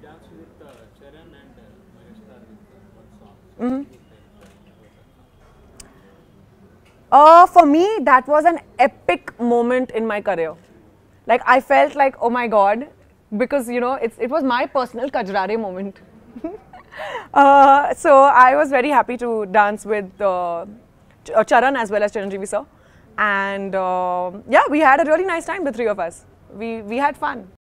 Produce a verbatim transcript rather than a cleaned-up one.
danced with uh, Charan and uh, Mahesh with one song. Mm-hmm. Uh, for me, that was an epic moment in my career. Like, I felt like, oh my god, because you know, it's, it was my personal Kajrare moment. uh, so I was very happy to dance with uh, Ch- uh, Charan as well as Chiranjeevi sir. And uh, yeah, we had a really nice time, the three of us. We, we had fun.